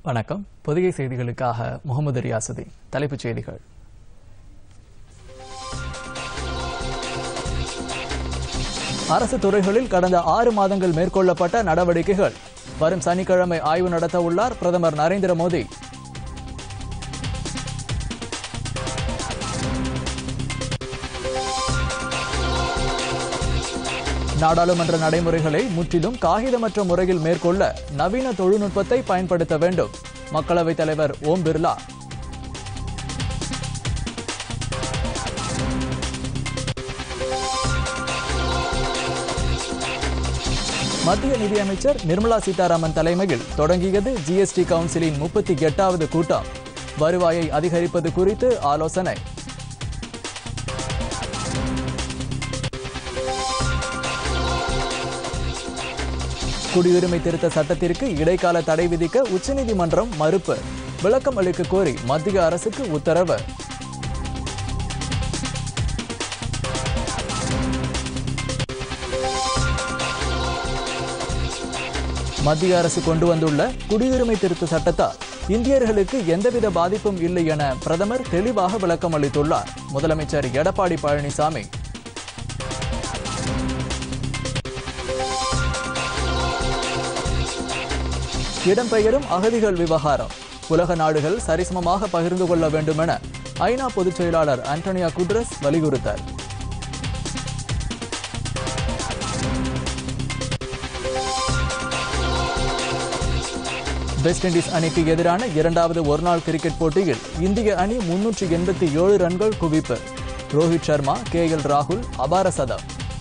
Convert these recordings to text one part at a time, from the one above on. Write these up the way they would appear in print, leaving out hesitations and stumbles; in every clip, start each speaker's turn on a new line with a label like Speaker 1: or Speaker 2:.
Speaker 1: வணக்கம். பொதிகை செய்திகளுக்காக முகமது ரியாசுதீன். தலைப்புச் செய்திகள். அரசு துறைகளில் கடந்த 6 மாதங்கள் மேற்கொள்ளப்பட்ட நடவடிக்கைகள். வரும் சனிக்கிழமை ஆய்வு நடத்த உள்ளார் பிரதமர் நரேந்திர மோடி. நாடாளுமன்ற நடைமுறைகளை முற்றிலும் காகிதமற்ற முறையில் மேற்கொள்ள நவீன தொழில்நுட்பத்தை பயன்படுத்த வேண்டும். மக்களவைத் தலைவர் ஓம் பிர்லா. மத்திய நிதியமைச்சர் நிர்மலா சீதாராமன் தலைமையில் தொடங்கியது ஜிஎஸ்டி கவுன்சிலின் 38வது கூட்டம். வருவாயை அதிகரிப்பது குறித்து ஆலோசனை. குடியுரிமை திருத்த சட்டத்திற்கு இடைக்கால தடை விதிக்க உச்சநீதிமன்றம் மறுப்பு. விளக்கம் அளிக்க கோரி மத்திய அரசுக்கு உத்தரவு. மத்திய அரசு கொண்டு வந்துள்ள குடியுரிமை திருத்த சட்டத்தால் இந்தியர்களுக்கு எந்தவித பாதிப்பும் இல்லை என பிரதமர் தெளிவாக விளக்கம் அளித்துள்ளார். முதலமைச்சர் எடப்பாடி பழனிசாமி. இடம்பெயரும் அகதிகள் விவகாரம். உலக நாடுகள் சரிசமமாக பகிர்ந்து கொள்ள வேண்டும் என ஐநா பொதுச் செயலாளர் ஆண்டனியோ குட்ரஸ் வலியுறுத்தார். வெஸ்ட் இண்டீஸ் அணிக்கு எதிரான 2வது ஒருநாள் கிரிக்கெட் போட்டியில் இந்திய அணி 387 ரன்கள் குவிப்பு. ரோஹித் சர்மா, KL ராகுல் அபார சதம்.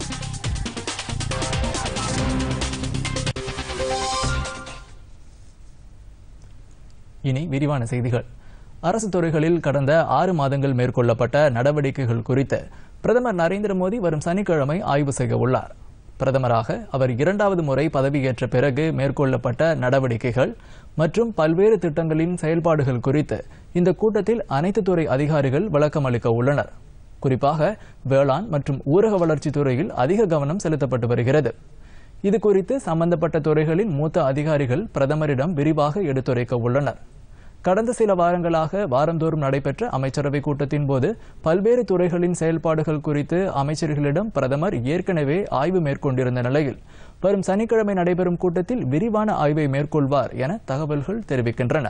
Speaker 1: இனி விரிவான செய்திகள். அரசு துறைகளில் கடந்த 6 மாதங்கள் மேற்கொள்ளப்பட்ட நடவடிக்கைகள் குறித்து பிரதமர் நரேந்திர மோடி வரும் சனிக்கிழமை ஆய்வு செய்ய உள்ளார். பிரதமராக அவர் 2வது முறை பதவியேற்ற பிறகு மேற்கொள்ளப்பட்ட நடவடிக்கைகள் மற்றும் பல்வேறு திட்டங்களின் செயல்பாடுகள் குறித்து இந்த கூட்டத்தில் அனைத்து துறை அதிகாரிகள் விளக்கம் அளிக்க உள்ளனர். குறிப்பாக வேளாண் மற்றும் ஊரக வளர்ச்சித் துறையில் அதிக கவனம் செலுத்தப்பட்டு வருகிறது. இதுகுறித்து சம்பந்தப்பட்ட துறைகளின் மூத்த அதிகாரிகள் பிரதமரிடம் விரிவாக எடுத்துரைக்க உள்ளனர். கடந்த சில வாரங்களாக வாரந்தோறும் நடைபெற்ற அமைச்சரவை கூட்டத்தின் போது பல்வேறு துறைகளின் செயல்பாடுகள் குறித்து அமைச்சர்களிடம் பிரதமர் ஏற்கனவே ஆய்வு மேற்கொண்டிருந்த நிலையில் வரும் சனிக்கிழமை நடைபெறும் கூட்டத்தில் விரிவான ஆய்வை மேற்கொள்வார் என தகவல்கள் தெரிவிக்கின்றன.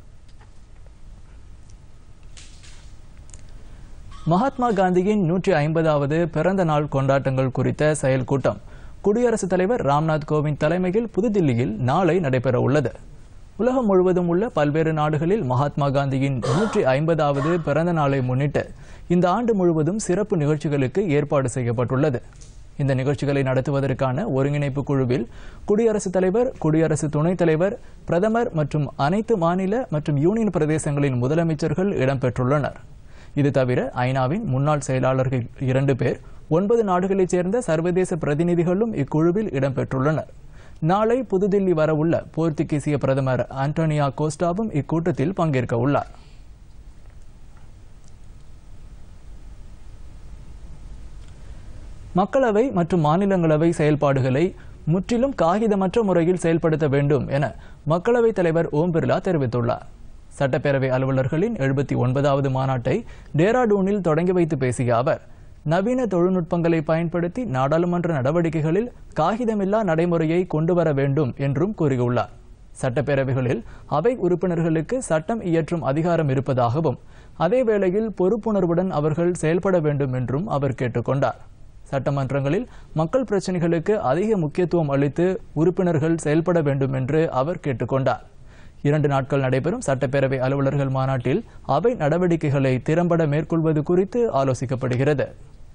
Speaker 1: மகாத்மா காந்தியின் 150வது பிறந்த நாள் கொண்டாட்டங்கள் குறித்த செயல் கூட்டம் குடியரசுத் தலைவர் ராம்நாத் கோவிந்த் தலைமையில் புதுதில்லியில் நாளை நடைபெற உள்ளது. உலகம் முழுவதும் உள்ள பல்வேறு நாடுகளில் மகாத்மா காந்தியின் 150வது பிறந்த நாளை முன்னிட்டு இந்த ஆண்டு முழுவதும் சிறப்பு நிகழ்ச்சிகளுக்கு ஏற்பாடு செய்யப்பட்டுள்ளது. இந்த நிகழ்ச்சிகளை நடத்துவதற்கான ஒருங்கிணைப்பு குழுவில் குடியரசுத் தலைவர், குடியரசு துணைத் தலைவர், பிரதமர் மற்றும் அனைத்து மாநில மற்றும் யூனியன் பிரதேசங்களின் முதலமைச்சர்கள் இடம்பெற்றுள்ளனர். இது தவிர ஐநாவின் முன்னாள் செயலாளர்கள் 2 பேர், 9 நாடுகளைச் சேர்ந்த சர்வதேச பிரதிநிதிகளும் இக்குழுவில் இடம்பெற்றுள்ளனர். நாளை புதுதில்லி வரவுள்ள போர்த்துகீசிய பிரதமர் ஆண்டனியோ கோஸ்டாவும் இக்கூட்டத்தில் பங்கேற்க உள்ளார். மக்களவை மற்றும் மாநிலங்களவை செயல்பாடுகளை முற்றிலும் காகிதமற்ற முறையில் செயல்படுத்த வேண்டும் என மக்களவைத் தலைவர் ஓம் பிர்லா தெரிவித்துள்ளார். சட்டப்பேரவை அலுவலர்களின் 79வது மாநாட்டை டேராடூனில் தொடங்கி வைத்து பேசிய அவர், நவீன தொழில்நுட்பங்களை பயன்படுத்தி நாடாளுமன்ற நடவடிக்கைகளில் காகிதமில்லா நடைமுறையை கொண்டுவர வேண்டும் என்றும் கூறியுள்ளார். சட்டப்பேரவைகளில் அவை உறுப்பினர்களுக்கு சட்டம் இயற்றும் அதிகாரம் இருப்பதாகவும் அதேவேளையில் பொறுப்புணர்வுடன் அவர்கள் செயல்பட வேண்டும் என்றும் அவர் கேட்டுக்கொண்டார். சட்டமன்றங்களில் மக்கள் பிரச்சினைகளுக்கு அதிக முக்கியத்துவம் அளித்து உறுப்பினர்கள் செயல்பட வேண்டும் என்று அவர் கேட்டுக்கொண்டார். 2 நாட்கள் நடைபெறும் சட்டப்பேரவை அலுவலர்கள் மாநாட்டில் அவை நடவடிக்கைகளை திறம்பட மேற்கொள்வது குறித்து ஆலோசிக்கப்படுகிறது.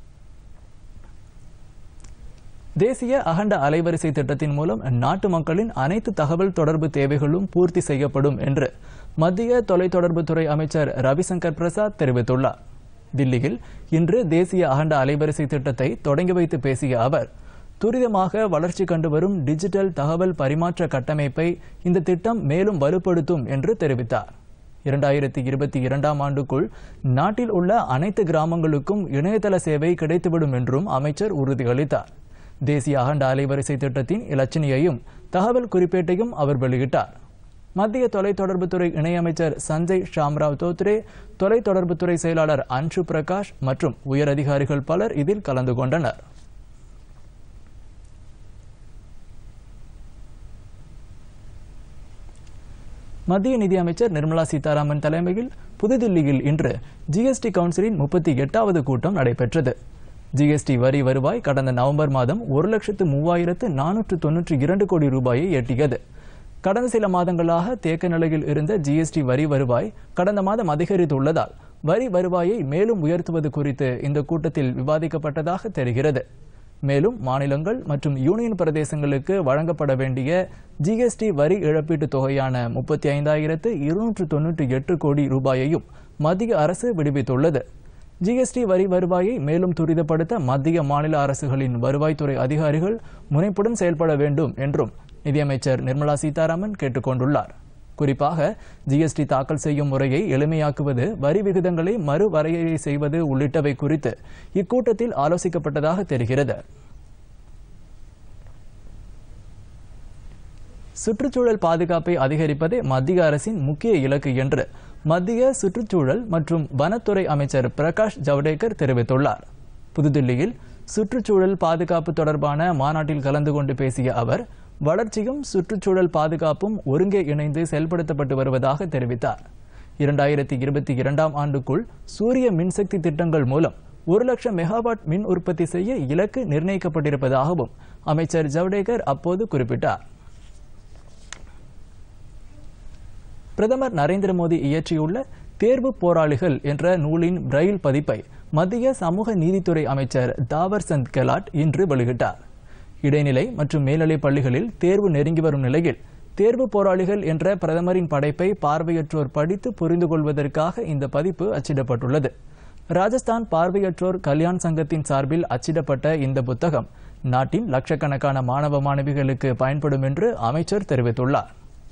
Speaker 1: தேசிய அகண்ட அலைவரிசை திட்டத்தின் மூலம் நாட்டு மக்களின் அனைத்து தகவல் தொடர்பு தேவைகளும் பூர்த்தி செய்யப்படும் என்று மத்திய தொலைத்தொடர்புத்துறை அமைச்சர் ரவிசங்கர் பிரசாத் தெரிவித்துள்ளார். தில்லியில் இன்று தேசிய அகண்ட அலைவரிசை திட்டத்தை தொடங்கி வைத்து பேசிய அவர், துரிதமாக வளர்ச்சி கண்டு வரும் டிஜிட்டல் தகவல் பரிமாற்ற கட்டமைப்பை இந்த திட்டம் மேலும் வலுப்படுத்தும் என்று தெரிவித்தார். 2022ஆம் ஆண்டுக்குள் நாட்டில் உள்ள அனைத்து கிராமங்களுக்கும் இணையதள சேவை கிடைத்துவிடும் என்றும் அமைச்சர் உறுதியளித்தார். தேசிய அகண்ட அலைவரிசை திட்டத்தின் இலச்சினையையும் தகவல் குறிப்பேட்டையும் அவர் வெளியிட்டார். மத்திய தொலைத்தொடர்புத்துறை இணையமைச்சர் சஞ்சய் ஷாம்ராவ் தோத்ரே, தொலைத்தொடர்புத்துறை செயலாளர் அன்ஷு பிரகாஷ் மற்றும் உயர் அதிகாரிகள் பலர் இதில் கலந்து கொண்டனர். மத்திய நிதியமைச்சர் நிர்மலா சீதாராமன் தலைமையில் புதுதில்லியில் இன்று ஜிஎஸ்டி கவுன்சிலின் 38வது கூட்டம் நடைபெற்றது. ஜிஎஸ்டி வரி வருவாய் கடந்த நவம்பர் மாதம் 1,03,492 கோடி ரூபாயை எட்டியது. கடந்த சில மாதங்களாக தேக்க நிலையில் இருந்த ஜிஎஸ்டி வரி வருவாய் கடந்த மாதம் அதிகரித்துள்ளதால் வரி வருவாயை மேலும் உயர்த்துவது குறித்து இந்த கூட்டத்தில் விவாதிக்கப்பட்டதாக தெரிகிறது. மேலும் மாநிலங்கள் மற்றும் யூனியன் பிரதேசங்களுக்கு வழங்கப்பட வேண்டிய ஜிஎஸ்டி வரி இழப்பீட்டுத் தொகையான 35,298 கோடி ரூபாயையும் மத்திய அரசு விடுவித்துள்ளது. ஜிஎஸ்டி வரி வருவாயை மேலும் துரிதப்படுத்த மத்திய மாநில அரசுகளின் வருவாய்த்துறை அதிகாரிகள் முனைப்புடன் செயல்பட வேண்டும் என்றும் நிதியமைச்சர் நிர்மலா சீதாராமன் கேட்டுக் கொண்டுள்ளார். குறிப்பாக ஜிஎஸ்டி தாக்கல் செய்யும் முறையை எளிமையாக்குவது, வரி விகிதங்களை மறுவரையறை செய்வது உள்ளிட்டவை குறித்து இக்கூட்டத்தில் ஆலோசிக்கப்பட்டதாக தெரிகிறது. சுற்றுச்சூழல் பாதுகாப்பை அதிகரிப்பதே மத்திய அரசின் முக்கிய இலக்கு என்று மத்திய சுற்றுச்சூழல் மற்றும் வனத்துறை அமைச்சர் பிரகாஷ் ஜவடேகர் தெரிவித்துள்ளார். புதுதில்லியில் சுற்றுச்சூழல் பாதுகாப்பு தொடர்பான மாநாட்டில் கலந்து கொண்டு பேசிய அவர், வளர்ச்சியும் சுற்றுச்சூழல் பாதுகாப்பும் ஒருங்கே இணைந்து செயல்படுத்தப்பட்டு வருவதாக தெரிவித்தார். 2022ஆம் ஆண்டுக்குள் சூரிய மின்சக்தி திட்டங்கள் மூலம் 1 லட்சம் மெகாவாட் மின் உற்பத்தி செய்ய இலக்கு நிர்ணயிக்கப்பட்டிருப்பதாகவும் அமைச்சர் ஜவடேகர் அப்போது குறிப்பிட்டார். பிரதமர் நரேந்திர மோடி இயற்றியுள்ள தேர்வு போராளிகள் என்ற நூலின் பிரெயில் பதிப்பை மத்திய சமூக நீதித்துறை அமைச்சர் தாவர் சந்த் கெலாட் இன்று வெளியிட்டார். இடைநிலை மற்றும் மேல்நிலைப் பள்ளிகளில் தேர்வு நெருங்கி வரும் நிலையில் தேர்வு போராளிகள் என்ற பிரதமரின் படைப்பை பார்வையற்றோர் படித்து புரிந்து கொள்வதற்காக இந்த பதிப்பு அச்சிடப்பட்டுள்ளது. ராஜஸ்தான் பார்வையற்றோர் கல்யாண் சங்கத்தின் சார்பில் அச்சிடப்பட்ட இந்த புத்தகம் நாட்டின் லட்சக்கணக்கான மாணவ மாணவிகளுக்கு பயன்படும் என்று அமைச்சர் தெரிவித்துள்ளார்.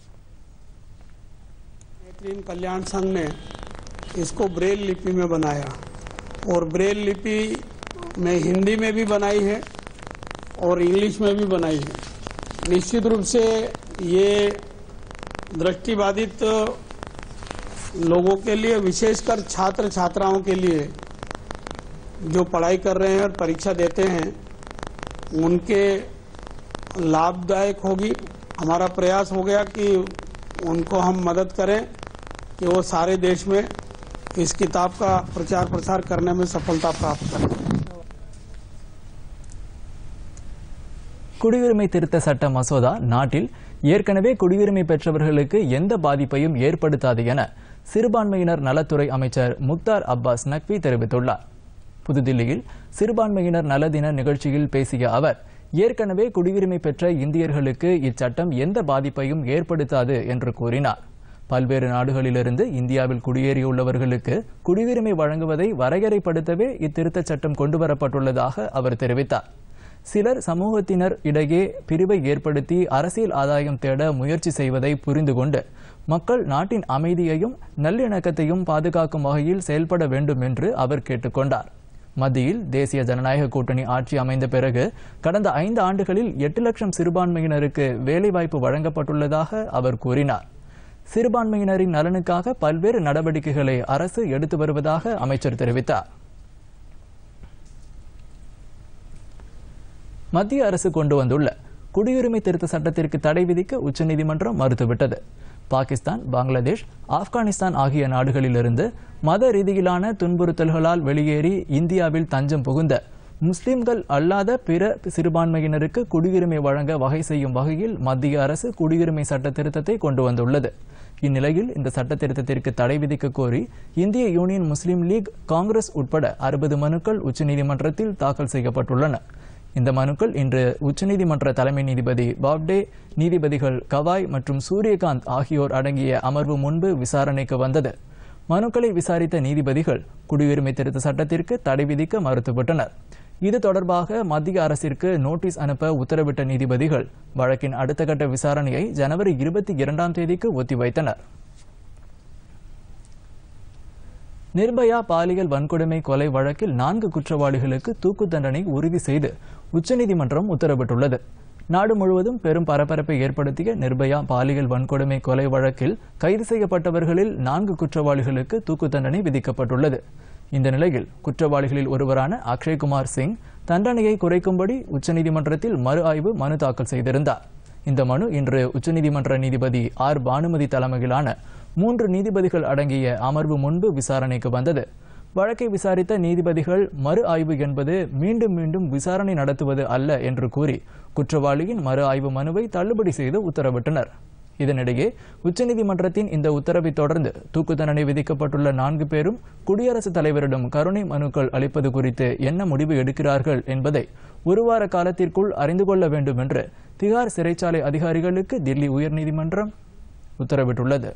Speaker 2: कल्याण संघ ने इसको ब्रेल लिपि में बनाया और ब्रेल लिपि में हिंदी में भी बनाई है और इंग्लिश में भी बनाई है. निश्चित रूप से ये दृष्टिबाधित लोगों के लिए, विशेषकर छात्र छात्राओं के लिए जो पढ़ाई कर रहे हैं और परीक्षा देते हैं, उनके लाभदायक होगी. हमारा प्रयास हो गया कि उनको हम मदद करें कि वो सारे देश में इस किताब का प्रचार प्रसार करने में सफलता प्राप्त करें.
Speaker 1: குடியுரிமை திருத்த சட்ட மசோதா நாட்டில் ஏற்கனவே குடியுரிமை பெற்றவர்களுக்கு எந்த பாதிப்பையும் ஏற்படுத்தாது என சிறுபான்மையினர் நலத்துறை அமைச்சர் முக்தார் அப்பாஸ் நக்வி தெரிவித்துள்ளார். புதுதில்லியில் சிறுபான்மையினர் நல தின நிகழ்ச்சியில் பேசிய அவர், ஏற்கனவே குடியுரிமை பெற்ற இந்தியர்களுக்கு இச்சட்டம் எந்த பாதிப்பையும் ஏற்படுத்தாது என்று கூறினார். பல்வேறு நாடுகளிலிருந்து இந்தியாவில் குடியேறியுள்ளவர்களுக்கு குடியுரிமை வழங்குவதை வரையறைப்படுத்தவே இத்திருத்தச் சட்டம் கொண்டுவரப்பட்டுள்ளதாக அவர் தெரிவித்தார். சிலர் சமூகத்தினர் இடையே பிரிவை ஏற்படுத்தி அரசியல் ஆதாயம் தேட முயற்சி செய்வதை புரிந்து கொண்டு மக்கள் நாட்டின் அமைதியையும் நல்லிணக்கத்தையும் பாதுகாக்கும் வகையில் செயல்பட வேண்டும் என்று அவர் கேட்டுக்கொண்டார். மத்தியில் தேசிய ஜனநாயக கூட்டணி ஆட்சி அமைந்த பிறகு கடந்த 5 ஆண்டுகளில் 8 லட்சம் சிறுபான்மையினருக்கு வேலைவாய்ப்பு வழங்கப்பட்டுள்ளதாக அவர் கூறினார். சிறுபான்மையினரின் நலனுக்காக பல்வேறு நடவடிக்கைகளை அரசு எடுத்து வருவதாக அமைச்சர் தெரிவித்தார். மத்திய அரசு கொண்டு வந்துள்ள குடியுரிமை திருத்த சட்டத்திற்கு தடை விதிக்க உச்சநீதிமன்றம் மறுத்துவிட்டது. பாகிஸ்தான், பங்களாதேஷ், ஆப்கானிஸ்தான் ஆகிய நாடுகளிலிருந்து மத ரீதியிலான துன்புறுத்தல்களால் வெளியேறி இந்தியாவில் தஞ்சம் புகுந்த முஸ்லிம்கள் அல்லாத பிற சிறுபான்மையினருக்கு குடியுரிமை வழங்க வகை செய்யும் வகையில் மத்திய அரசு குடியுரிமை சட்ட திருத்தத்தை கொண்டு வந்துள்ளது. இந்நிலையில் இந்த சட்ட திருத்தத்திற்கு தடை விதிக்க கோரி இந்திய யூனியன் முஸ்லீம் லீக், காங்கிரஸ் உட்பட 60 மனுக்கள் உச்சநீதிமன்றத்தில் தாக்கல் செய்யப்பட்டுள்ளன. இந்த மனுக்கள் இன்று உச்சநீதிமன்ற தலைமை நீதிபதி பாப்டே, நீதிபதிகள் கவாய் மற்றும் சூரியகாந்த் ஆகியோர் அடங்கிய அமர்வு முன்பு விசாரணைக்கு வந்தது. மனுக்களை விசாரித்த நீதிபதிகள் குடியுரிமை திருத்த சட்டத்திற்கு தடை விதிக்க மறுத்துவிட்டனர். இது தொடர்பாக மத்திய அரசிற்கு நோட்டீஸ் அனுப்ப உத்தரவிட்ட நீதிபதிகள் வழக்கின் அடுத்த கட்ட விசாரணையை ஜனவரி 22ஆம் தேதிக்கு ஒத்திவைத்தனர். நிர்பயா பாலியல் வன்கொடுமை கொலை வழக்கில் 4 குற்றவாளிகளுக்கு தூக்கு தண்டனை உறுதி செய்து உச்சநீதிமன்றம் உத்தரவிட்டுள்ளது. நாடு முழுவதும் பெரும் பரபரப்பை ஏற்படுத்திய நிர்பயா பாலியல் வன்கொடுமை கொலை வழக்கில் கைது செய்யப்பட்டவர்களில் 4 குற்றவாளிகளுக்கு தூக்கு தண்டனை விதிக்கப்பட்டுள்ளது. இந்த நிலையில் குற்றவாளிகளில் ஒருவரான அக்ஷய்குமார் சிங் தண்டனையை குறைக்கும்படி உச்சநீதிமன்றத்தில் மறு ஆய்வு மனு தாக்கல் செய்திருந்தார். இந்த மனு இன்று உச்சநீதிமன்ற நீதிபதி ஆர் பானுமதி தலைமையிலான 3 நீதிபதிகள் அடங்கிய அமர்வு முன்பு விசாரணைக்கு வந்தது. வழக்கை விசாரித்த நீதிபதிகள் மறு ஆய்வு என்பது மீண்டும் மீண்டும் விசாரணை நடத்துவது அல்ல என்று கூறி குற்றவாளியின் மறு ஆய்வு மனுவை தள்ளுபடி செய்து உத்தரவிட்டனர். இதனிடையே உச்சநீதிமன்றத்தின் இந்த உத்தரவை தொடர்ந்து தூக்கு தண்டனை விதிக்கப்பட்டுள்ள 4 பேரும் குடியரசுத் தலைவரிடம் கருணை மனுக்கள் அளிப்பது குறித்து என்ன முடிவு எடுக்கிறார்கள் என்பதை ஒரு வார காலத்திற்குள் அறிந்து கொள்ள வேண்டும் என்று திகார் சிறைச்சாலை அதிகாரிகளுக்கு தில்லி உயர்நீதிமன்றம் உத்தரவிட்டுள்ளது.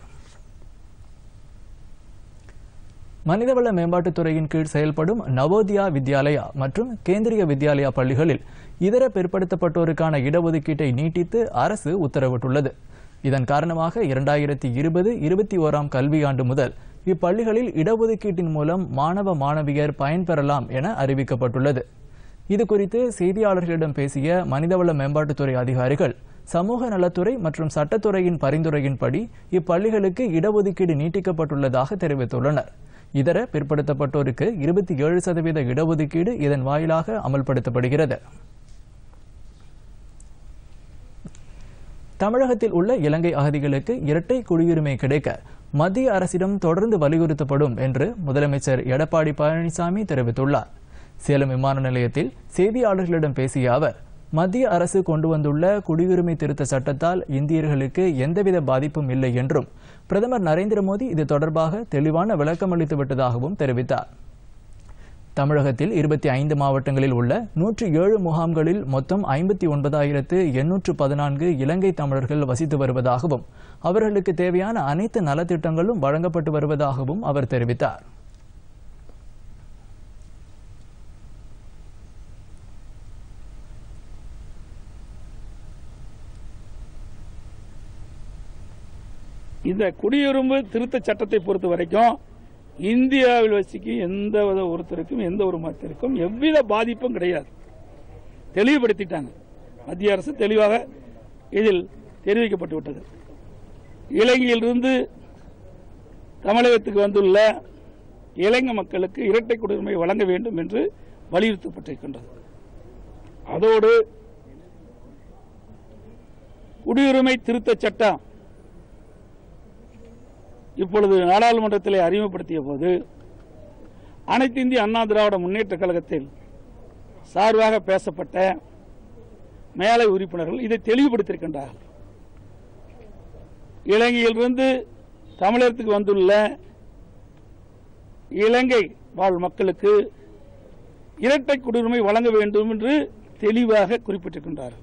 Speaker 1: மனிதவள மேம்பாட்டுத்துறையின் கீழ் செயல்படும் நவோதியா வித்யாலயா மற்றும் கேந்திரிய வித்யாலயா பள்ளிகளில் இதர பிற்படுத்தப்பட்டோருக்கான இடஒதுக்கீட்டை நீட்டித்து அரசு உத்தரவிட்டுள்ளது. இதன் காரணமாக 2020-21 கல்வியாண்டு முதல் இப்பள்ளிகளில் இடஒதுக்கீட்டின் மூலம் மாணவ மாணவியர் பயன்பெறலாம் என அறிவிக்கப்பட்டுள்ளது. இதுகுறித்து செய்தியாளர்களிடம் பேசிய மனிதவள மேம்பாட்டுத்துறை அதிகாரிகள் சமூக நலத்துறை மற்றும் சட்டத்துறையின் பரிந்துரையின்படி இப்பள்ளிகளுக்கு இடஒதுக்கீடு நீட்டிக்கப்பட்டுள்ளதாக தெரிவித்துள்ளனர். இதர பிற்படுத்தப்பட்டோருக்கு 27% இடஒதுக்கீடு இதன் வாயிலாக அமல்படுத்தப்படுகிறது. தமிழகத்தில் உள்ள இலங்கை அகதிகளுக்கு இரட்டை குடியுரிமை கிடைக்க மத்திய அரசிடம் தொடர்ந்து வலியுறுத்தப்படும் என்று முதலமைச்சர் எடப்பாடி பழனிசாமி தெரிவித்துள்ளார். சேலம் விமான நிலையத்தில் செய்தியாளர்களிடம் பேசிய அவர், மத்திய அரசு கொண்டு வந்துள்ள குடியுரிமை திருத்த சட்டத்தால் இந்தியர்களுக்கு எந்தவித பாதிப்பும் இல்லை என்றும் பிரதமர் நரேந்திர மோடி இது தொடர்பாக தெளிவான விளக்கம் அளித்து விட்டதாகவும் தெரிவித்தார். தமிழகத்தில் 25 மாவட்டங்களில் உள்ள 107 முகாம்களில் மொத்தம் 59,814 இலங்கை தமிழர்கள் வசித்து வருவதாகவும் அவர்களுக்கு தேவையான அனைத்து நலத்திட்டங்களும் வழங்கப்பட்டு வருவதாகவும் அவர் தெரிவித்தார்.
Speaker 3: இந்த குடியுரிமை திருத்த சட்டத்தை பொறுத்த வரைக்கும் இந்தியாவில் வசிக்கும் எந்த ஒருத்தருக்கும் எந்த ஒரு மதத்திற்கும் எவ்வித பாதிப்பும் கிடையாது. தெளிவுபடுத்திட்டாங்க. மத்திய அரசு தெளிவாக இதில் தெரிவிக்கப்பட்டு விட்டது. இலங்கையிலிருந்து தமிழகத்துக்கு வந்துள்ள இலங்கை மக்களுக்கு இரட்டை குடியுரிமை வழங்க வேண்டும் என்று வலியுறுத்தப்பட்டிருக்கின்றது. அதோடு குடியுரிமை திருத்த சட்டம் இப்பொழுது நாடாளுமன்றத்தில் அறிமுகப்படுத்திய போது அனைத்து இந்திய அண்ணா திராவிட முன்னேற்ற கழகத்தில் சார்பாக பேசப்பட்ட மேலை உறுப்பினர்கள் இதை தெளிவுபடுத்தியிருக்கின்றார்கள். இலங்கையிலிருந்து தமிழகத்துக்கு வந்துள்ள இலங்கை வாழ் மக்களுக்கு இரட்டை குடியுரிமை வழங்க வேண்டும் என்று தெளிவாக குறிப்பிட்டிருக்கின்றார்கள்.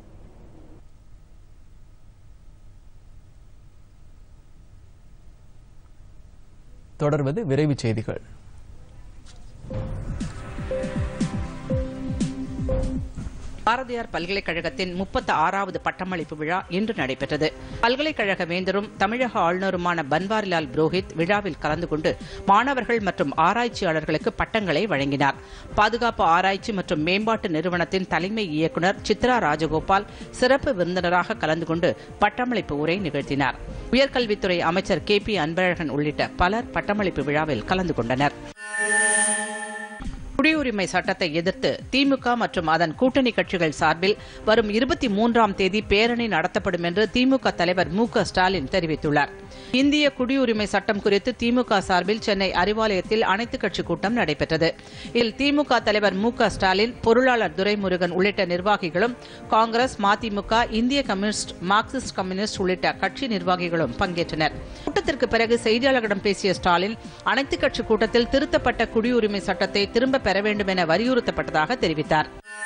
Speaker 1: தொடர்வது விரைவுச் செய்திகள்.
Speaker 4: பாரதியார் பல்கலைக்கழகத்தின் 36வது பட்டமளிப்பு விழா இன்று நடைபெற்றது. பல்கலைக்கழக வேந்தரும் தமிழக ஆளுநருமான பன்வாரிலால் புரோஹித் விழாவில் கலந்து கொண்டு மாணவர்கள் மற்றும் ஆராய்ச்சியாளர்களுக்கு பட்டங்களை வழங்கினார். பாதுகாப்பு ஆராய்ச்சி மற்றும் மேம்பாட்டு நிறுவனத்தின் தலைமை இயக்குநர் சித்ரா ராஜகோபால் சிறப்பு விருந்தினராக கலந்து கொண்டு பட்டமளிப்பு உரை நிகழ்த்தினார். உயர்கல்வித்துறை அமைச்சர் KP அன்பழகன் உள்ளிட்ட பலர் பட்டமளிப்பு விழாவில் கலந்து கொண்டனர். குடியுரிமை சட்டத்தை எதிர்த்து திமுக மற்றும் அதன் கூட்டணி கட்சிகள் சார்பில் வரும் 23ஆம் தேதி பேரணி நடத்தப்படும் என்று திமுக தலைவர் மு.க. ஸ்டாலின் தெரிவித்துள்ளார். இந்திய குடியுரிமை சட்டம் குறித்து திமுக சார்பில் சென்னை அறிவாலயத்தில் அனைத்துக் கட்சி கூட்டம் நடைபெற்றது. இதில் திமுக தலைவர் மு.க. ஸ்டாலின், பொருளாளர் துரைமுருகன் உள்ளிட்ட நிர்வாகிகளும், காங்கிரஸ், மதிமுக, இந்திய கம்யூனிஸ்ட், மார்க்சிஸ்ட் கம்யூனிஸ்ட் உள்ளிட்ட கட்சி நிர்வாகிகளும் பங்கேற்றனர். கூட்டத்திற்கு பிறகு செய்தியாளர்களிடம் பேசிய ஸ்டாலின், அனைத்துக் கட்சி கூட்டத்தில் திருத்தப்பட்ட குடியுரிமை சட்டத்தை திரும்ப பெற வேண்டும் என வலியுறுத்தப்பட்டதாக தெரிவித்தார்.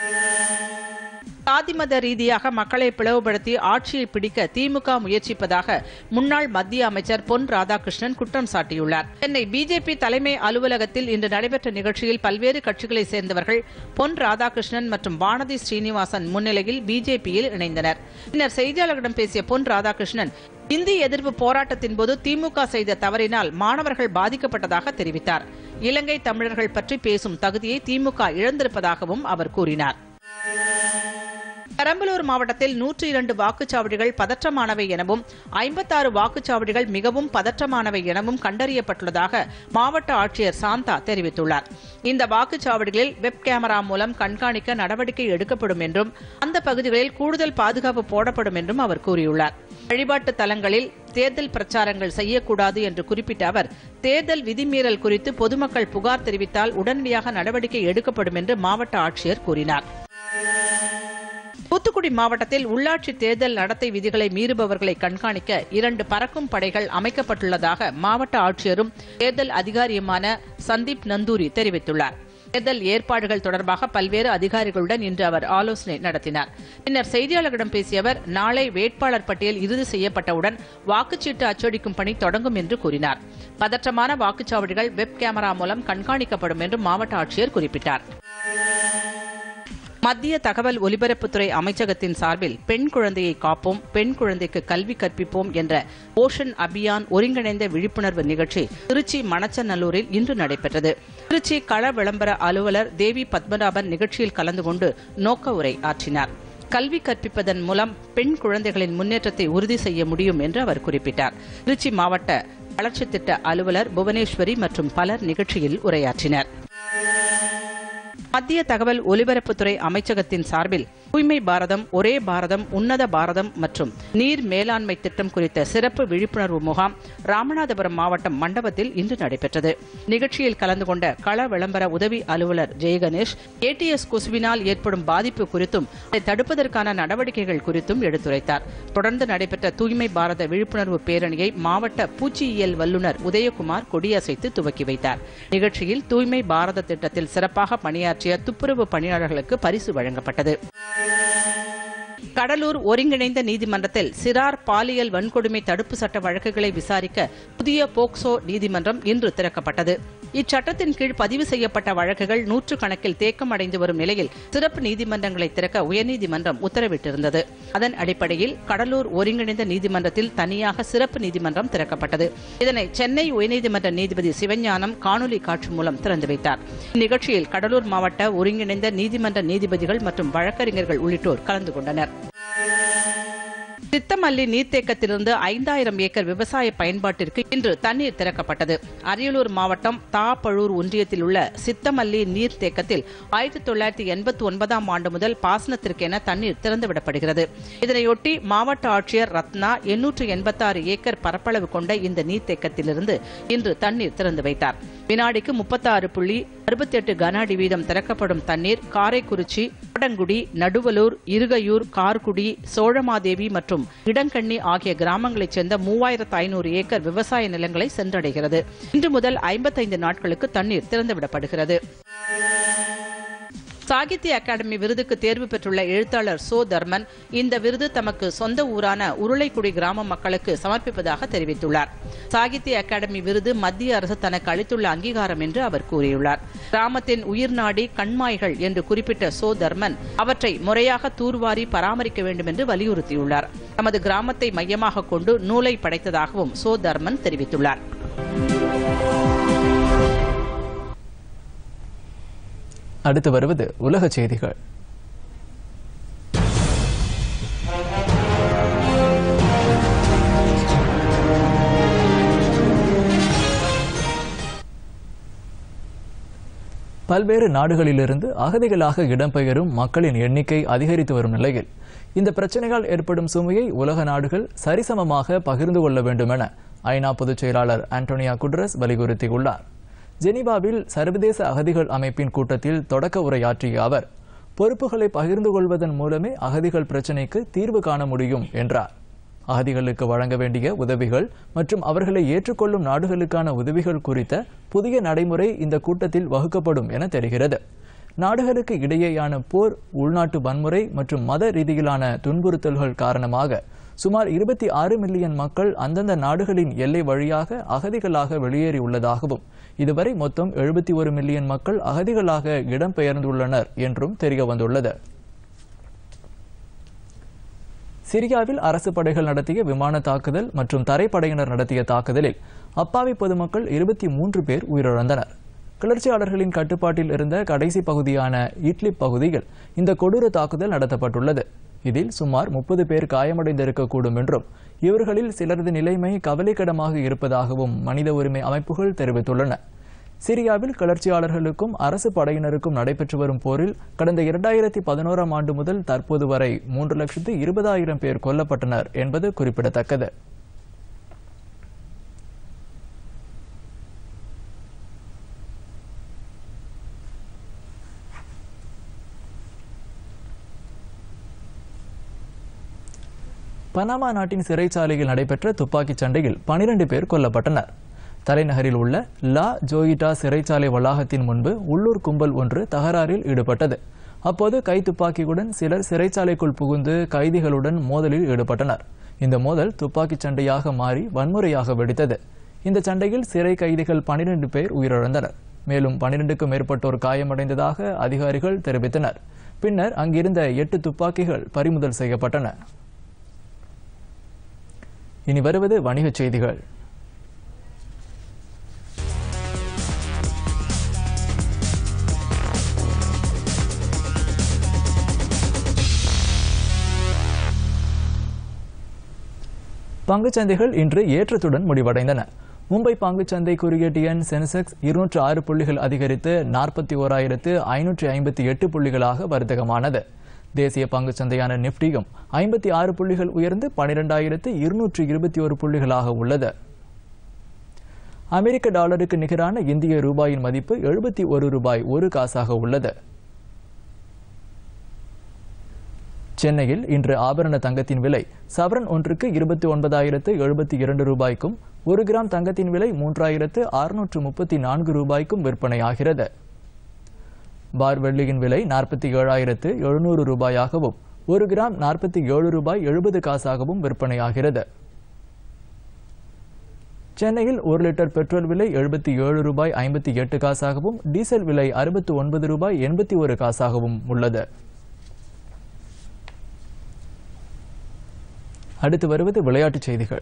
Speaker 4: சாதி மத ரீதியாக மக்களை பிளவுபடுத்தி ஆட்சியை பிடிக்க திமுக முயற்சிப்பதாக முன்னாள் மத்திய அமைச்சர் பொன் ராதாகிருஷ்ணன் குற்றம் சாட்டியுள்ளார். சென்னை பிஜேபி தலைமை அலுவலகத்தில் இன்று நடைபெற்ற நிகழ்ச்சியில் பல்வேறு கட்சிகளைச் சேர்ந்தவர்கள் பொன் ராதாகிருஷ்ணன் மற்றும் வானதி ஸ்ரீனிவாசன் முன்னிலையில் பிஜேபியில் இணைந்தனர். பின்னர் செய்தியாளர்களிடம் பேசிய பொன் ராதாகிருஷ்ணன், இந்தி எதிர்ப்பு போராட்டத்தின் போது திமுக செய்த தவறினால் மாணவர்கள் பாதிக்கப்பட்டதாக தெரிவித்தார். இலங்கை தமிழர்கள் பற்றி பேசும் தகுதியை திமுக இழந்திருப்பதாகவும் அவர் கூறினார். பெரம்பலூர் மாவட்டத்தில் 102 வாக்குச்சாவடிகள் பதற்றமானவை எனவும் 56 வாக்குச்சாவடிகள் மிகவும் பதற்றமானவை எனவும் கண்டறியப்பட்டுள்ளதாக மாவட்ட ஆட்சியர் சாந்தா தெரிவித்துள்ளார். இந்த வாக்குச்சாவடிகளில் வெப் கேமரா மூலம் கண்காணிக்க நடவடிக்கை எடுக்கப்படும் என்றும் அந்த பகுதிகளில் கூடுதல் பாதுகாப்பு போடப்படும் என்றும் அவர் கூறியுள்ளார். வழிபாட்டு தலங்களில் தேர்தல் பிரச்சாரங்கள் செய்யக்கூடாது என்று குறிப்பிட்ட அவர், தேர்தல் விதிமீறல் குறித்து பொதுமக்கள் புகார் தெரிவித்தால் உடனடியாக நடவடிக்கை எடுக்கப்படும் என்று மாவட்ட ஆட்சியர் கூறினார். தூத்துக்குடி மாவட்டத்தில் உள்ளாட்சி தேர்தல் நடத்தை விதிகளை மீறுபவர்களை கண்காணிக்க 2 பறக்கும் படைகள் அமைக்கப்பட்டுள்ளதாக மாவட்ட ஆட்சியரும் தேர்தல் அதிகாரியுமான சந்தீப் நந்தூரி தெரிவித்துள்ளார். தேர்தல் ஏற்பாடுகள் தொடர்பாக பல்வேறு அதிகாரிகளுடன் இன்று அவர் ஆலோசனை நடத்தினார். பின்னர் செய்தியாளர்களிடம் பேசிய அவர், நாளை வேட்பாளர் பட்டியல் இறுதி செய்யப்பட்டவுடன் வாக்குச்சீட்டு அச்சடிக்கும் பணி தொடங்கும் என்று கூறினார். பதற்றமான வாக்குச்சாவடிகள் வெப் கேமரா மூலம் கண்காணிக்கப்படும் என்று மாவட்ட ஆட்சியர் குறிப்பிட்டார். மத்திய தகவல் ஒலிபரப்புத்துறை அமைச்சகத்தின் சார்பில் பெண் குழந்தையை காப்போம், பெண் குழந்தைக்கு கல்வி கற்பிப்போம் என்ற போஷன் அபியான் ஒருங்கிணைந்த விழிப்புணர்வு நிகழ்ச்சி திருச்சி மணச்சநல்லூரில் இன்று நடைபெற்றது. திருச்சி கள விளம்பர அலுவலர் தேவி பத்மநாபன் நிகழ்ச்சியில் கலந்து கொண்டு நோக்க உரை ஆற்றினார். கல்வி கற்பிப்பதன் மூலம் பெண் குழந்தைகளின் முன்னேற்றத்தை உறுதி செய்ய முடியும் என்று அவர் குறிப்பிட்டார். திருச்சி மாவட்ட வளர்ச்சித் திட்ட அலுவலர் புவனேஸ்வரி மற்றும் பலர் நிகழ்ச்சியில் உரையாற்றினர். மத்திய தகவல் ஒலிபரப்புத்துறை அமைச்சகத்தின் சார்பில் தூய்மை பாரதம், ஒரே பாரதம், உன்னத பாரதம் மற்றும் நீர் மேலாண்மை திட்டம் குறித்த சிறப்பு விழிப்புணர்வு முகாம் ராமநாதபுரம் மாவட்டம் மண்டபத்தில் இன்று நடைபெற்றது. நிகழ்ச்சியில் கலந்து கொண்ட கள விளம்பர உதவி அலுவலர் ஜெயகணேஷ் ஏடிஎஸ் கொசுவினால் ஏற்படும் பாதிப்பு குறித்தும் அதை தடுப்பதற்கான நடவடிக்கைகள் குறித்தும் எடுத்துரைத்தார். தொடர்ந்து நடைபெற்ற தூய்மை பாரத விழிப்புணர்வு பேரணியை மாவட்ட பூச்சியியல் வல்லுநர் உதயகுமார் கொடியசைத்து துவக்கி வைத்தார். நிகழ்ச்சியில் தூய்மை பாரத திட்டத்தில் சிறப்பாக பணியாற்றிய துப்புரவு பணியாளர்களுக்கு பரிசு வழங்கப்பட்டது. கடலூர் ஒருங்கிணைந்த நீதிமன்றத்தில் சிறார் பாலியல் வன்கொடுமை தடுப்பு சட்ட வழக்குகளை விசாரிக்க புதிய போக்சோ நீதிமன்றம் இன்று திறக்கப்பட்டது. இச்சட்டத்தின் கீழ் பதிவு செய்யப்பட்ட வழக்குகள் 100 கணக்கில் தேக்கம் அடைந்து வரும் நிலையில் சிறப்பு நீதிமன்றங்களை திறக்க உயர்நீதிமன்றம் உத்தரவிட்டிருந்தது. அதன் அடிப்படையில் கடலூர் ஒருங்கிணைந்த நீதிமன்றத்தில் தனியாக சிறப்பு நீதிமன்றம் திறக்கப்பட்டது. இதனை சென்னை உயர்நீதிமன்ற நீதிபதி சிவஞானம் காணொலி காட்சி மூலம் திறந்து வைத்தார். இந்நிகழ்ச்சியில் கடலூர் மாவட்ட ஒருங்கிணைந்த நீதிமன்ற நீதிபதிகள் மற்றும் வழக்கறிஞர்கள் உள்ளிட்டோர் கலந்து கொண்டனர். சித்தமல்லி நீர்த்தேக்கத்திலிருந்து 5000 ஏக்கர் விவசாய பயன்பாட்டிற்கு இன்று தண்ணீர் திறக்கப்பட்டது. அரியலூர் மாவட்டம் தாப்பழூர் ஒன்றியத்தில் உள்ள சித்தமல்லி நீர்த்தேக்கத்தில் 1989ஆம் ஆண்டு முதல் பாசனத்திற்கென தண்ணீர் திறந்துவிடப்படுகிறது. இதனையொட்டி மாவட்ட ஆட்சியர் ரத்னா 886 ஏக்கர் பரப்பளவு கொண்ட இந்த நீர்த்தேக்கத்திலிருந்து இன்று தண்ணீர் திறந்து வைத்தார். வினாடிக்கு 36.68 கன அடி வீதம் திறக்கப்படும் தண்ணீர் காரைக்குறிச்சி, கோடங்குடி, நடுவலூர், இருகையூர், கார்குடி, சோழமாதேவி மற்றும் இடங்கண்ணி ஆகிய கிராமங்களைச் சேர்ந்த 3500 ஏக்கர் விவசாய நிலங்களை சென்றடைகிறது. இன்று முதல் 55 நாட்களுக்கு தண்ணீர் திறந்துவிடப்படுகிறது. சாகித்ய அகாடமி விருதுக்கு தேர்வு பெற்றுள்ள எழுத்தாளர் சோ தர்மன் இந்த விருது தமக்கு சொந்த ஊரான உருளைக்குடி கிராம மக்களுக்கு சமர்ப்பிப்பதாக தெரிவித்துள்ளார். சாகித்ய அகாடமி விருது மத்திய அரசு தனக்கு அளித்துள்ள அங்கீகாரம் என்று அவர் கூறியுள்ளார். கிராமத்தின் உயிர்நாடி கண்மாய்கள் என்று குறிப்பிட்ட சோ தர்மன் அவற்றை முறையாக தூர்வாரி பராமரிக்க வேண்டும் என்று வலியுறுத்தியுள்ளார். தமது கிராமத்தை மையமாக கொண்டு நூலை படைத்ததாகவும் சோ தர்மன் தெரிவித்துள்ளார்.
Speaker 1: அடுத்து வருவது உலக செய்திகள். பல்வேறு நாடுகளிலிருந்து அகதிகளாக இடம்பெயரும் மக்களின் எண்ணிக்கை அதிகரித்து வரும் நிலையில் இந்த பிரச்சனையால் ஏற்படும் சுமையை உலக நாடுகள் சரிசமமாக பகிர்ந்து கொள்ள வேண்டும் என ஐநா பொதுச் செயலாளர் ஆண்டோனியோ குட்டரஸ் வலியுறுத்தியுள்ளார். ஜெனீவாவில் சர்வதேச அகதிகள் அமைப்பின் கூட்டத்தில் தொடக்க உரையாற்றிய அவர், பொறுப்புகளை பகிர்ந்து கொள்வதன் மூலமே அகதிகள் பிரச்சினைக்கு தீர்வு காண முடியும் என்றார். அகதிகளுக்கு வழங்க வேண்டிய உதவிகள் மற்றும் அவர்களை ஏற்றுக்கொள்ளும் நாடுகளுக்கான உதவிகள் குறித்த புதிய நடைமுறை இந்த கூட்டத்தில் வகுக்கப்படும் என தெரிகிறது. நாடுகளுக்கு இடையேயான போர், உள்நாட்டு வன்முறை மற்றும் மத ரீதியிலான துன்புறுத்தல்கள் காரணமாக சுமார் 26 மில்லியன் மக்கள் அந்தந்த நாடுகளின் எல்லை வழியாக அகதிகளாக வெளியேறியுள்ளதாகவும் இதுவரை மொத்தம் 71 மில்லியன் மக்கள் அகதிகளாக இடம்பெயர்ந்துள்ளனர் என்றும் தெரியவந்துள்ளது. சிரியாவில் அரசு படைகள் நடத்திய விமான தாக்குதல் மற்றும் தரைப்படையினர் நடத்திய தாக்குதலில் அப்பாவி பொதுமக்கள் 23 பேர் உயிரிழந்தனர். கிளர்ச்சியாளர்களின் கட்டுப்பாட்டில் இருந்த கடைசி பகுதியான இட்லிப் பகுதியில் இந்த கொடூர தாக்குதல் நடத்தப்பட்டுள்ளது. இதில் சுமார் 30 பேர் காயமடைந்திருக்கக்கூடும் என்றும் இவர்களில் சிலரது நிலைமை கவலைக்கிடமாக இருப்பதாகவும் மனித உரிமை அமைப்புகள் தெரிவித்துள்ளன. சிரியாவில் கிளர்ச்சியாளர்களுக்கும் அரசு படையினருக்கும் நடைபெற்று வரும் போரில் கடந்த 2011ஆம் ஆண்டு முதல் தற்போது வரை 3,20,000 பேர் கொல்லப்பட்டனர் என்பது குறிப்பிடத்தக்கது. பனாமா நாட்டின் சிறைச்சாலையில் நடைபெற்ற துப்பாக்கிச் சண்டையில் 12 பேர் கொல்லப்பட்டனர். தலைநகரில் உள்ள லா ஜோயிட்டா சிறைச்சாலை வளாகத்தின் முன்பு உள்ளூர் கும்பல் ஒன்று தகராறில் ஈடுபட்டது. அப்போது கைத்துப்பாக்கியுடன் சிலர் சிறைச்சாலைக்குள் புகுந்து கைதிகளுடன் மோதலில் ஈடுபட்டனர். இந்த மோதல் துப்பாக்கிச் சண்டையாக மாறி வன்முறையாக வெடித்தது. இந்த சண்டையில் சிறை கைதிகள் 12 பேர் உயிரிழந்தனர். மேலும் 12க்கும் மேற்பட்டோர் காயமடைந்ததாக அதிகாரிகள் தெரிவித்தனர். பின்னர் அங்கிருந்த 8 துப்பாக்கிகள் பறிமுதல் செய்யப்பட்டன. இனி வருவது வணிகச் செய்திகள். பங்குச்சந்தைகள் இன்று ஏற்றத்துடன் முடிவடைந்தன. மும்பை பங்குச்சந்தை குறியீட்டு எண் சென்செக்ஸ் 206 புள்ளிகள் அதிகரித்து 41,558 புள்ளிகளாக வர்த்தகமானது. தேசிய பங்குச்சந்தையான நிப்டியும் 56 புள்ளிகள் உயர்ந்து 12,221 புள்ளிகளாக உள்ளது. அமெரிக்க டாலருக்கு நிகரான இந்திய ரூபாயின் மதிப்பு 71 ரூபாய் 1 காசாக உள்ளது. சென்னையில் இன்று ஆபரண தங்கத்தின் விலை சவரன் ஒன்றுக்கு 29,072 ரூபாய்க்கும் 1 கிராம் தங்கத்தின் விலை 3,634 ரூபாய்க்கும் விற்பனையாகிறது. பார் வெள்ளியின் விலை 47,700 ரூபாயாகவும் 1 கிராம் 47 ரூபாய் 70 காசாகவும் விற்பனையாகிறது. சென்னையில் 1 லிட்டர் பெட்ரோல் விலை 77 ரூபாய் 58 காசாகவும் டீசல் விலை 69 ரூபாய் 81 காசாகவும் உள்ளது. அடுத்து வருவது விளையாட்டுச் செய்திகள்.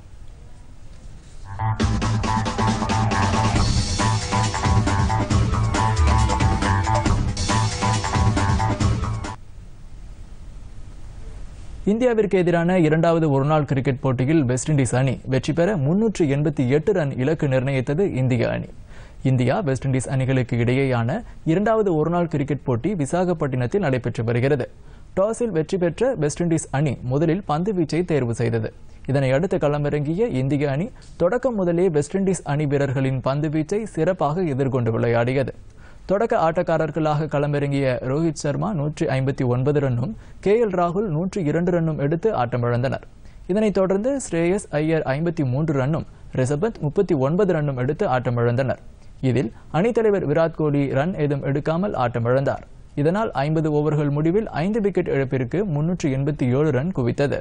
Speaker 1: இந்தியாவிற்கு எதிரான 2வது ஒருநாள் கிரிக்கெட் போட்டியில் வெஸ்ட் இண்டீஸ் அணி வெற்றி பெற 388 ரன் இலக்கு நிர்ணயித்தது இந்திய அணி. இந்தியா வெஸ்ட் இண்டீஸ் அணிகளுக்கு இடையேயான 2வது ஒருநாள் கிரிக்கெட் போட்டி விசாகப்பட்டினத்தில் நடைபெற்று வருகிறது. டாஸில் வெற்றி பெற்ற வெஸ்ட் இண்டீஸ் அணி முதலில் பந்து வீச்சை தேர்வு செய்தது. இதனை அடுத்து களமிறங்கிய இந்திய அணி தொடக்கம் முதலே வெஸ்ட் இண்டீஸ் அணி வீரர்களின் பந்து வீச்சை சிறப்பாக எதிர்கொண்டு விளையாடியது. தொடக்க ஆட்டக்காரர்களாக களமிறங்கிய ரோஹித் சர்மா 159 ரன்னும் KL ராகுல் 102 ரன்னும் எடுத்து ஆட்டமிழந்தனர். இதனைத் தொடர்ந்து ஸ்ரேயஸ் ஐயர் 53 ரன்னும் ரிஷபந்த் 39 ரன்னும் எடுத்து ஆட்டமிழந்தனர். இதில் அணித்தலைவர் விராட் கோலி ரன் ஏதும் எடுக்காமல் ஆட்டமிழந்தார். இதனால் 50 ஓவர்கள் முடிவில் 5 விக்கெட் இழப்பிற்கு 387 ரன் குவித்தது.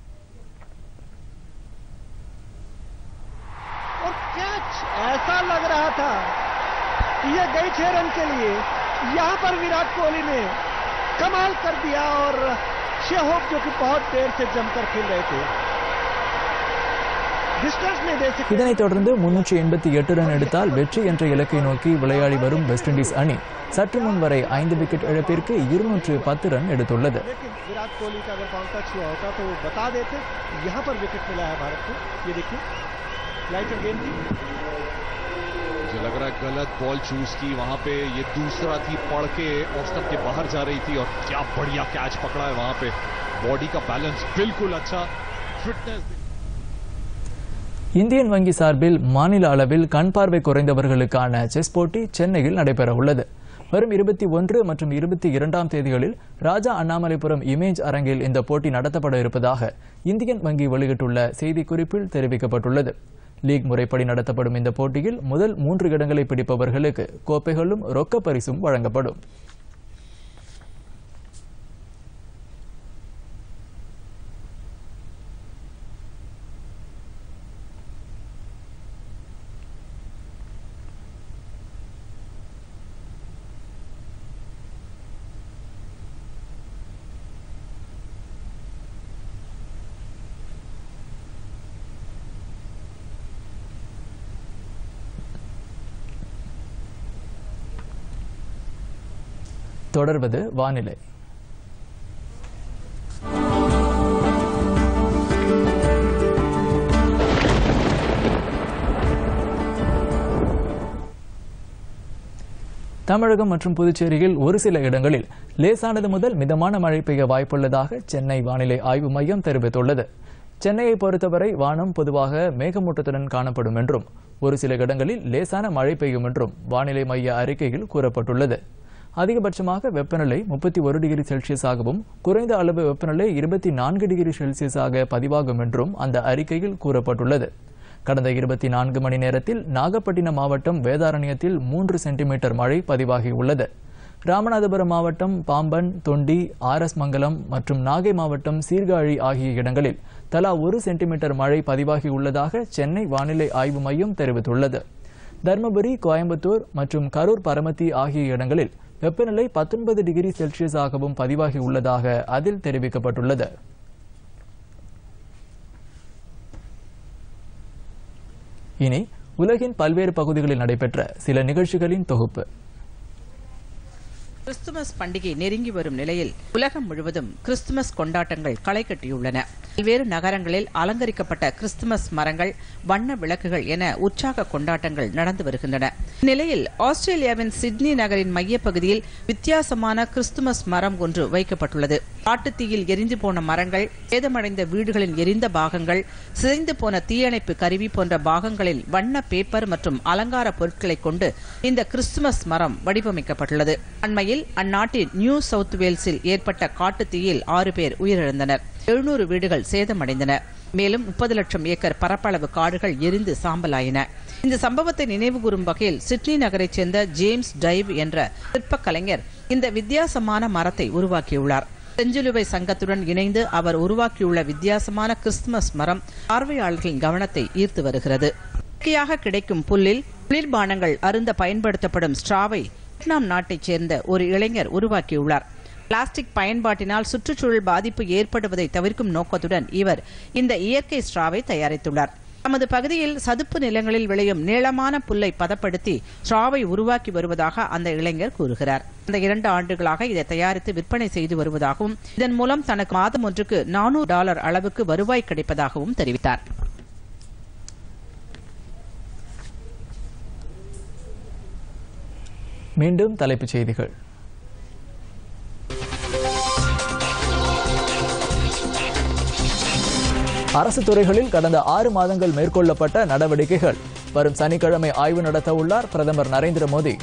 Speaker 5: ऐसा लग रहा था ये गई 6 रन के लिए, यहां पर विराट कोहली ने कमाल कर दिया और शेहोप जो कि बहुत देर से जमकर खेल रहे थे
Speaker 1: இதனைத் தொடர்ந்து 388 ரன் எடுத்தால் வெற்றி என்ற இலக்கை நோக்கி விளையாடி வரும் வெஸ்ட் இண்டீஸ் அணி சற்று முன் வரை 5 விக்கெட் இழப்பிற்கு 210 ரன் எடுத்துள்ளது.
Speaker 5: विराट कोहली का अगर बाउंस हुआ होता तो वो बता देते यहां पर विकेट मिला है भारत को. ये देखिए लाइट अगेन
Speaker 6: मुझे लग रहा है गलत बॉल चूज की वहां पे. ये दूसरा थी पड़ के ऑफ स्टंप के बाहर जा रही थी और क्या बढ़िया कैच पकड़ा है वहां पे. बॉडी का बैलेंस बिल्कुल अच्छा, फिटनेस.
Speaker 1: இந்தியன் வங்கி சார்பில் மாநில அளவில் கண் பார்வை குறைந்தவர்களுக்கான செஸ் போட்டி சென்னையில் நடைபெற உள்ளது. வரும் 21 மற்றும் 22ஆம் தேதிகளில் ராஜா அண்ணாமலைபுரம் இமேஜ் அரங்கில் இந்த போட்டி நடத்தப்பட இருப்பதாக இந்தியன் வங்கி வெளியிட்டுள்ள செய்திக்குறிப்பில் தெரிவிக்கப்பட்டுள்ளது. லீக் முறைப்படி நடத்தப்படும் இந்த போட்டியில் முதல் 3 இடங்களை பிடிப்பவர்களுக்கு கோப்பைகளும் ரொக்க பரிசும் வழங்கப்படும். தொடர்வது வானிலை. தமிழகம் மற்றும் புதுச்சேரியில் ஒரு சில இடங்களில் லேசானது முதல் மிதமான மழை பெய்ய வாய்ப்புள்ளதாக சென்னை வானிலை ஆய்வு மையம் தெரிவித்துள்ளது. சென்னையை பொறுத்தவரை வானம் பொதுவாக மேகமூட்டத்துடன் காணப்படும் என்றும் ஒரு சில இடங்களில் லேசான மழை பெய்யும் என்றும் வானிலை மைய அறிக்கையில் கூறப்பட்டுள்ளது. அதிகபட்சமாக வெப்பநிலை 31 டிகிரி செல்சியஸாகவும் குறைந்த அளவு வெப்பநிலை 24 டிகிரி செல்சியஸாக பதிவாகும் என்றும் அந்த அறிக்கையில் கூறப்பட்டுள்ளது. கடந்த 24 மணி நேரத்தில் நாகப்பட்டினம் மாவட்டம் வேதாரண்யத்தில் 3 சென்டிமீட்டர் மழை பதிவாகியுள்ளது. ராமநாதபுரம் மாவட்டம் பாம்பன், தொண்டி, ஆர்எஸ் மங்கலம் மற்றும் நாகை மாவட்டம் சீர்காழி ஆகிய இடங்களில் தலா 1 சென்டிமீட்டர் மழை பதிவாகியுள்ளதாக சென்னை வானிலை ஆய்வு மையம் தெரிவித்துள்ளது. தருமபுரி, கோயம்புத்தூர் மற்றும் கரூர், பரமத்தி ஆகிய இடங்களில் வெப்பநிலை 19 டிகிரி செல்சியஸாகவும் பதிவாகியுள்ளதாக அதில் தெரிவிக்கப்பட்டுள்ளது. இனி உலகின் பல்வேறு பகுதிகளில் நடைபெற்ற சில நிகழ்ச்சிகளின் தொகுப்பு.
Speaker 4: கிறிஸ்துமஸ் பண்டிகை நெருங்கி வரும் நிலையில் உலகம் முழுவதும் கிறிஸ்துமஸ் கொண்டாட்டங்கள் களை கட்டியுள்ளன. பல்வேறு நகரங்களில் அலங்கரிக்கப்பட்ட கிறிஸ்துமஸ் மரங்கள், வண்ண விளக்குகள் என உற்சாக கொண்டாட்டங்கள் நடந்து வருகின்றன. இந்நிலையில் ஆஸ்திரேலியாவின் சிட்னி நகரின் மையப்பகுதியில் வித்தியாசமான கிறிஸ்துமஸ் மரம் ஒன்று வைக்கப்பட்டுள்ளது. காட்டுத்தீயில் எரிந்து போன மரங்கள், சேதமடைந்த வீடுகளின் எரிந்த பாகங்கள், சிதைந்து போன தீயணைப்பு கருவி போன்ற பாகங்களில் வண்ண பேப்பர் மற்றும் அலங்கார பொருட்களை கொண்டு இந்த கிறிஸ்துமஸ் மரம் வடிவமைக்கப்பட்டுள்ளது. அண்மையில் அந்நாட்டின் நியூ சவுத் வேல்ஸில் ஏற்பட்ட காட்டுத்தீயில் 6 பேர் உயிரிழந்தனர். 700 வீடுகள் சேதமடைந்தன. மேலும் 30 லட்சம் ஏக்கர் பரப்பளவு காடுகள் எரிந்து சாம்பலாயின. இந்த சம்பவத்தை நினைவுகூரும் வகையில் சிட்னி நகரைச் சேர்ந்த ஜேம்ஸ் டைவ் என்ற சிற்பக் கலைஞர் இந்த வித்தியாசமான மரத்தை உருவாக்கியுள்ளார். செஞ்சிலுவை சங்கத்துடன் இணைந்து அவர் உருவாக்கியுள்ள வித்தியாசமான கிறிஸ்துமஸ் மரம் பார்வையாளர்களின் கவனத்தை ஈர்த்து வருகிறது. இயற்கையாக கிடைக்கும் புல்லில் குளிர்பானங்கள் அருந்த பயன்படுத்தப்படும் ஸ்ட்ராவை வியட்நாம் நாட்டைச் சேர்ந்த ஒரு இளைஞர் உருவாக்கியுள்ளார். பிளாஸ்டிக் பயன்பாட்டினால் சுற்றுச்சூழல் பாதிப்பு ஏற்படுவதை தவிர்க்கும் நோக்கத்துடன் இவர் இந்த இயற்கை ஸ்ட்ராவை தயாரித்துள்ளார். நமது பகுதியில் சதுப்பு நிலங்களில் விளையும் நீளமான புல்லை பதப்படுத்தி ஸ்ட்ராவை உருவாக்கி வருவதாக அந்த இளைஞர் கூறுகிறார். அந்த 2 ஆண்டுகளாக இதை தயாரித்து விற்பனை செய்து வருவதாகவும் இதன் மூலம் தனக்கு மாதம் ஒன்றுக்கு $400 அளவுக்கு வருவாய் கிடைப்பதாகவும் தெரிவித்தார்.
Speaker 1: மீண்டும் தலைப்புச் செய்திகள். அரசு துறைகளில் கடந்த 6 மாதங்கள் மேற்கொள்ளப்பட்ட நடவடிக்கைகள். வரும் சனிக்கிழமை ஆய்வு நடத்த உள்ளார் பிரதமர் நரேந்திர மோடி.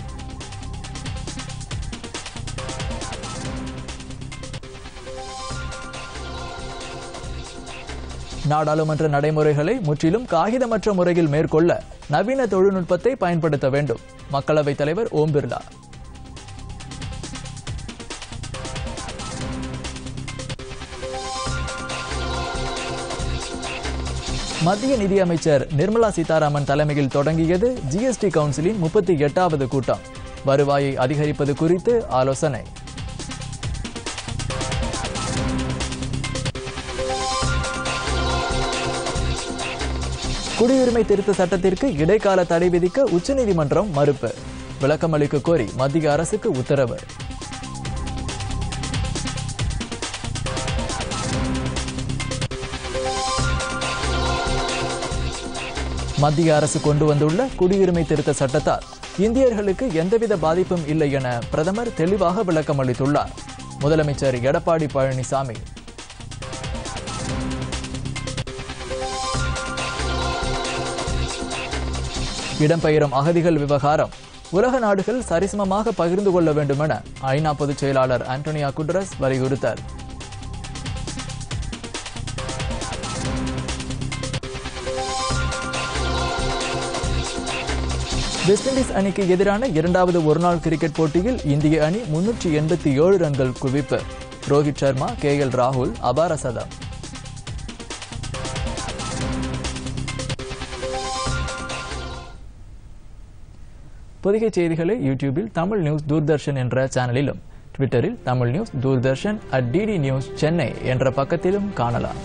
Speaker 1: நாடாளுமன்ற நடைமுறைகளை முற்றிலும் காகிதமற்ற முறையில் மேற்கொள்ள நவீன தொழில்நுட்பத்தை பயன்படுத்த வேண்டும். மக்களவைத் தலைவர் ஓம் பிர்லா. மத்திய நிதியமைச்சர் நிர்மலா சீதாராமன் தலைமையில் தொடங்கியது ஜிஎஸ்டி கவுன்சிலின் 38வது கூட்டம். வருவாயை அதிகரிப்பது குறித்து ஆலோசனை. குடியுரிமை திருத்த சட்டத்திற்கு இடைக்கால தடை விதிக்க உச்சநீதிமன்றம் மறுப்பு. விளக்கமளிக்க கோரி மத்திய அரசுக்கு உத்தரவு. மத்திய அரசு கொண்டு வந்துள்ள குடியுரிமை திருத்த சட்டத்தால் இந்தியர்களுக்கு எந்தவித பாதிப்பும் இல்லை என பிரதமர் தெளிவாக விளக்கம் அளித்துள்ளார். முதலமைச்சர் எடப்பாடி பழனிசாமி. இடம்பெயரும் அகதிகள் விவகாரம் உலக நாடுகள் சரிசமமாக பகிர்ந்து கொள்ள வேண்டும் என ஐநா பொதுச் செயலாளர் ஆண்டோனியோ குட்டரஸ் வலியுறுத்தல். வெஸ்ட் இண்டீஸ் அணிக்கு எதிரான 2வது ஒருநாள் கிரிக்கெட் போட்டியில் இந்திய அணி 387 ரன்கள் குவிப்பு. ரோஹித் சர்மா, KL ராகுல் அபார சதம். பொதிகை செய்திகளை யூடியூபில் தமிழ் நியூஸ் தூர்தர்ஷன் என்ற சேனலிலும், ட்விட்டரில் Tamil news Doordarshan @DD news Chennai என்ற பக்கத்திலும் காணலாம்.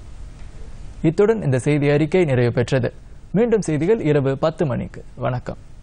Speaker 1: இத்துடன் இந்த செய்தி அறிக்கை நிறைவு பெற்றது. மீண்டும் செய்திகள் இரவு 10 மணிக்கு. வணக்கம்.